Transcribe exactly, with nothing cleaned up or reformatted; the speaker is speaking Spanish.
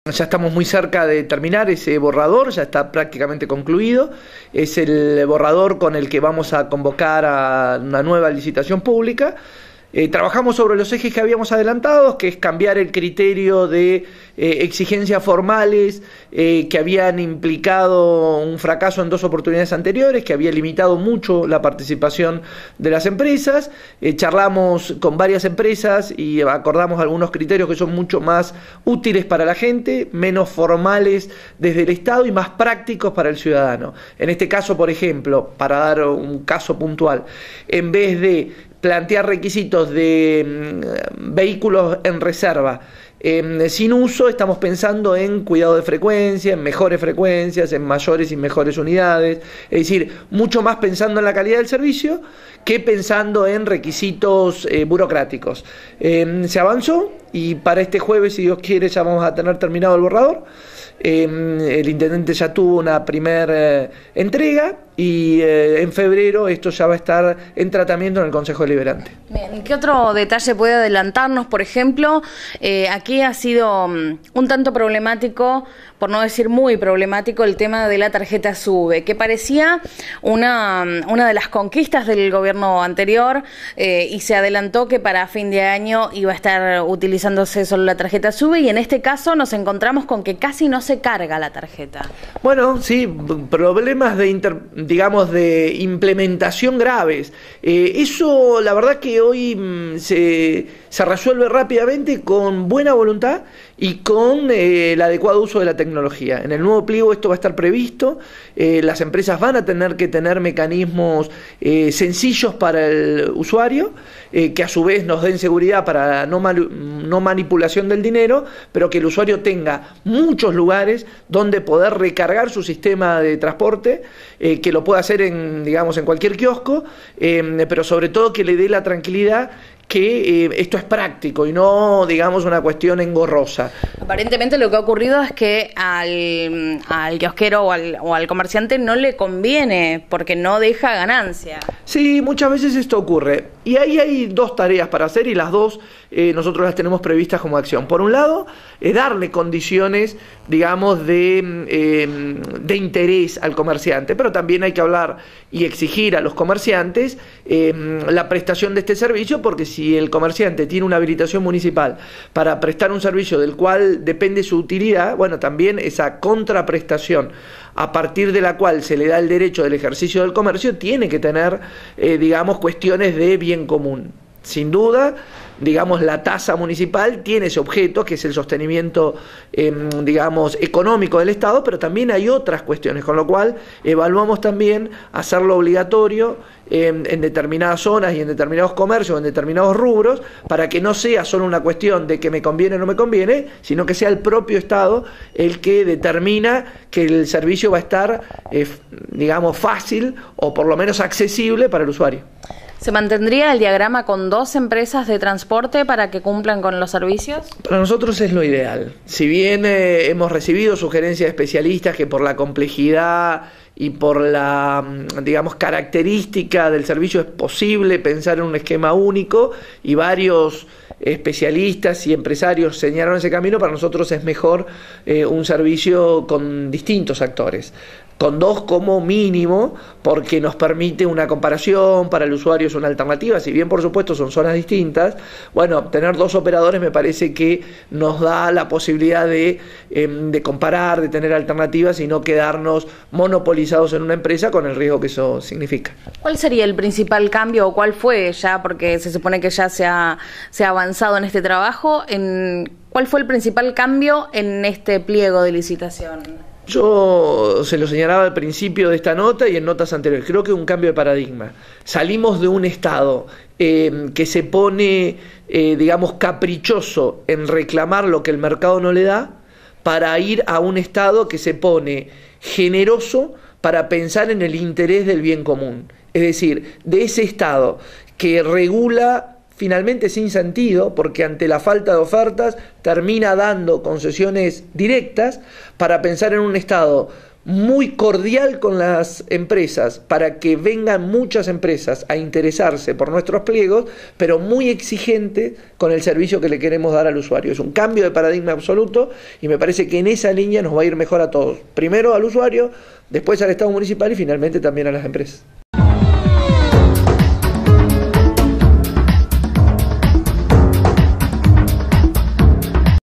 Ya estamos muy cerca de terminar ese borrador, ya está prácticamente concluido. Es el borrador con el que vamos a convocar a una nueva licitación pública. Eh, trabajamos sobre los ejes que habíamos adelantado, que es cambiar el criterio de eh, exigencias formales eh, que habían implicado un fracaso en dos oportunidades anteriores, que había limitado mucho la participación de las empresas. Eh, charlamos con varias empresas y acordamos algunos criterios que son mucho más útiles para la gente, menos formales desde el Estado y más prácticos para el ciudadano. En este caso, por ejemplo, para dar un caso puntual, en vez de plantear requisitos de mm, vehículos en reserva eh, sin uso, estamos pensando en cuidado de frecuencia, en mejores frecuencias, en mayores y mejores unidades, es decir, mucho más pensando en la calidad del servicio que pensando en requisitos eh, burocráticos. Eh, se avanzó y para este jueves, si Dios quiere, ya vamos a tener terminado el borrador. Eh, el intendente ya tuvo una primera eh, entrega y eh, en febrero esto ya va a estar en tratamiento en el Consejo Deliberante. Bien, ¿qué otro detalle puede adelantarnos? Por ejemplo, eh, aquí ha sido um, un tanto problemático, por no decir muy problemático, el tema de la tarjeta SUBE, que parecía una, una de las conquistas del gobierno anterior eh, y se adelantó que para fin de año iba a estar utilizándose solo la tarjeta SUBE y en este caso nos encontramos con que casi no se carga la tarjeta. Bueno, sí, problemas de inter, digamos de implementación graves. Eh, eso la verdad que hoy mmm, se, se resuelve rápidamente con buena voluntad y con eh, el adecuado uso de la tecnología. En el nuevo pliego esto va a estar previsto, eh, las empresas van a tener que tener mecanismos eh, sencillos para el usuario, eh, que a su vez nos den seguridad para no, mal, no manipulación del dinero, pero que el usuario tenga muchos lugares donde poder recargar su sistema de transporte, eh, que lo pueda hacer en, digamos, en cualquier kiosco, eh, pero sobre todo que le dé la tranquilidad que eh, esto es práctico y no, digamos, una cuestión engorrosa. Aparentemente lo que ha ocurrido es que al, al kiosquero o al, o al comerciante no le conviene porque no deja ganancia. Sí, muchas veces esto ocurre. Y ahí hay dos tareas para hacer y las dos eh, nosotros las tenemos previstas como acción. Por un lado, es darle condiciones, digamos, de, eh, de interés al comerciante, pero también hay que hablar y exigir a los comerciantes eh, la prestación de este servicio, porque si el comerciante tiene una habilitación municipal para prestar un servicio del cual depende su utilidad, bueno, también esa contraprestación a partir de la cual se le da el derecho del ejercicio del comercio tiene que tener, eh, digamos, cuestiones de bien común. Sin duda, digamos, la tasa municipal tiene ese objeto, que es el sostenimiento, eh, digamos, económico del Estado, pero también hay otras cuestiones, con lo cual evaluamos también hacerlo obligatorio eh, en determinadas zonas y en determinados comercios, en determinados rubros, para que no sea solo una cuestión de que me conviene o no me conviene, sino que sea el propio Estado el que determina que el servicio va a estar, eh, digamos, fácil o por lo menos accesible para el usuario. ¿Se mantendría el diagrama con dos empresas de transporte para que cumplan con los servicios? Para nosotros es lo ideal. Si bien eh, hemos recibido sugerencias de especialistas que por la complejidad y por la, digamos, característica del servicio es posible pensar en un esquema único y varios especialistas y empresarios señalaron ese camino, para nosotros es mejor eh, un servicio con distintos actores, con dos como mínimo, porque nos permite una comparación, para el usuario es una alternativa, si bien por supuesto son zonas distintas, bueno, tener dos operadores me parece que nos da la posibilidad de, eh, de comparar, de tener alternativas y no quedarnos monopolizados en una empresa con el riesgo que eso significa. ¿Cuál sería el principal cambio o cuál fue ya, porque se supone que ya se ha, se ha avanzado en este trabajo, en, cuál fue el principal cambio en este pliego de licitación? Yo se lo señalaba al principio de esta nota y en notas anteriores, creo que un cambio de paradigma. Salimos de un Estado eh, que se pone, eh, digamos, caprichoso en reclamar lo que el mercado no le da, para ir a un Estado que se pone generoso para pensar en el interés del bien común. Es decir, de ese Estado que regula finalmente sin sentido, porque ante la falta de ofertas termina dando concesiones directas, para pensar en un Estado muy cordial con las empresas para que vengan muchas empresas a interesarse por nuestros pliegos, pero muy exigente con el servicio que le queremos dar al usuario. Es un cambio de paradigma absoluto y me parece que en esa línea nos va a ir mejor a todos. Primero al usuario, después al Estado municipal y finalmente también a las empresas.